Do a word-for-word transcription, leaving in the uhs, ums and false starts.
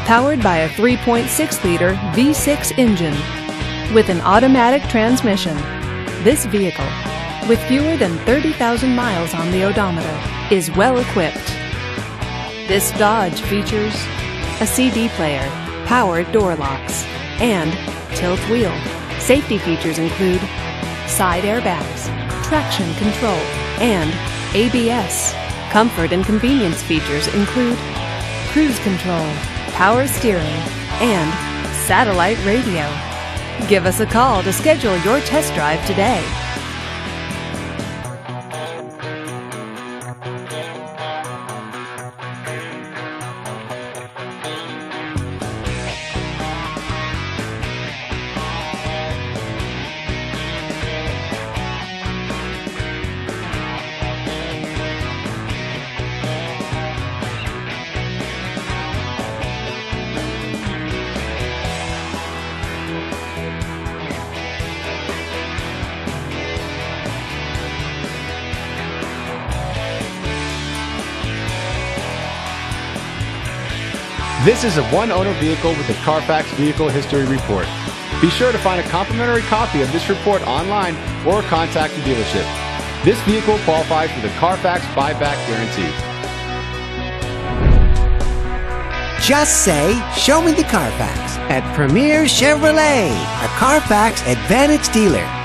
powered by a three point six liter V six engine with an automatic transmission. This vehicle, with fewer than thirty thousand miles on the odometer, is well equipped. This Dodge features a C D player, powered door locks, and tilt wheel. Safety features include side airbags, traction control, and A B S. Comfort and convenience features include cruise control, power steering, and satellite radio. Give us a call to schedule your test drive today. This is a one-owner vehicle with a Carfax Vehicle History Report. Be sure to find a complimentary copy of this report online or contact the dealership. This vehicle qualifies for the Carfax Buyback Guarantee. Just say, "Show me the Carfax" at Premier Chevrolet, a Carfax Advantage dealer.